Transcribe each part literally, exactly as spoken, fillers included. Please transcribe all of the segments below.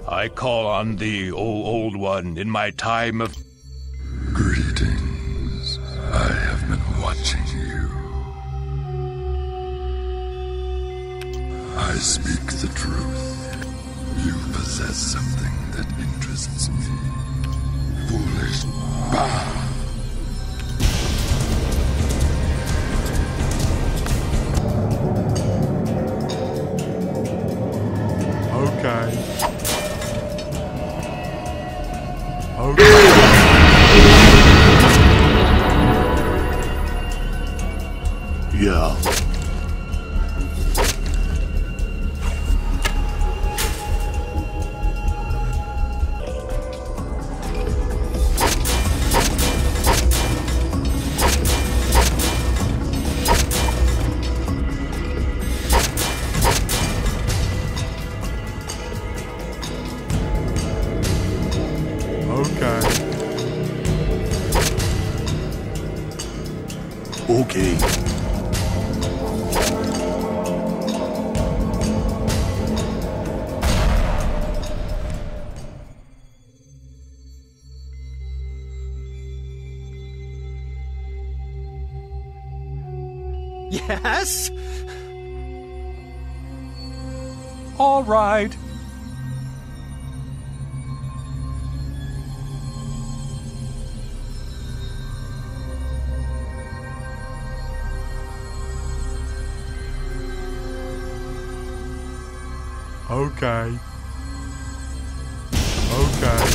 I call on thee, O Old One, in my time of... Greetings. I have been watching you. I speak the truth. You possess something that interests me. Foolish. Bah! Okay. Okay. Yeah. Okay. Yes? All right. Okay. Okay.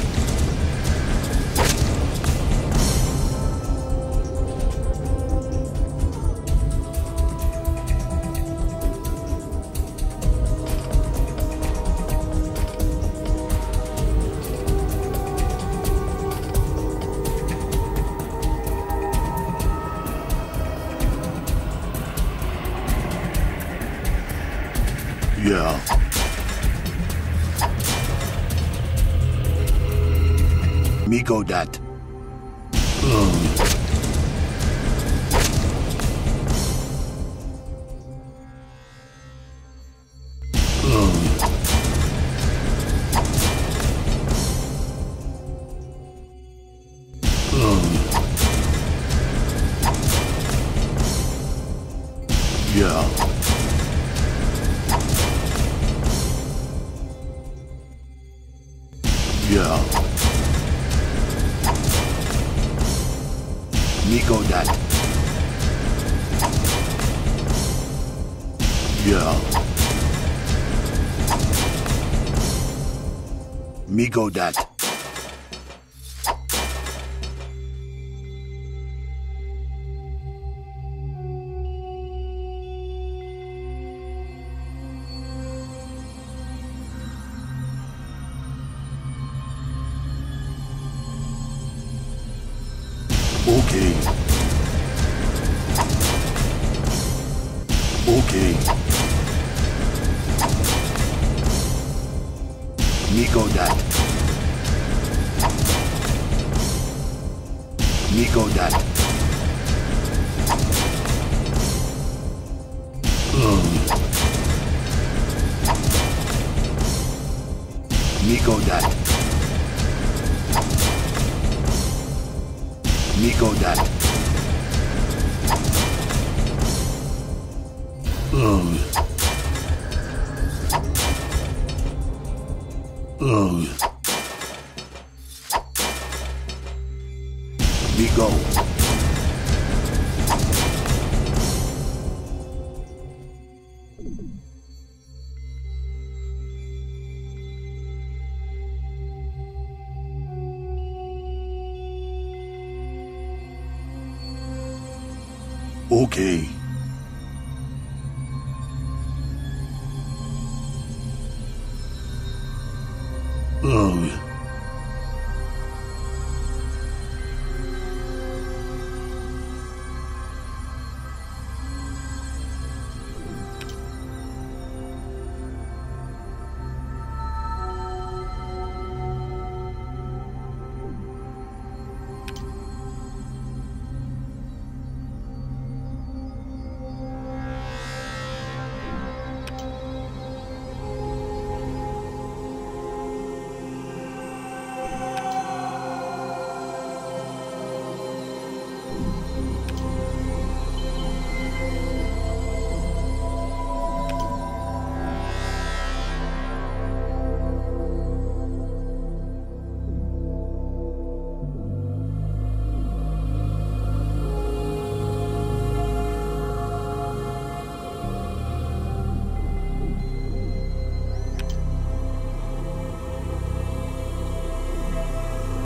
Yeah. Me go that. Um. Um. Um. Yeah. Yeah. Me go that. Yeah. Me go that. Okay. Okay. Me go that. Me go that. Um. Me go that. Me go that. Um. Um. Me go. Okay. Um.